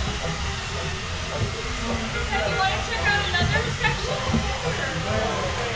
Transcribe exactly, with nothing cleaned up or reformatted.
So you want to check out another section?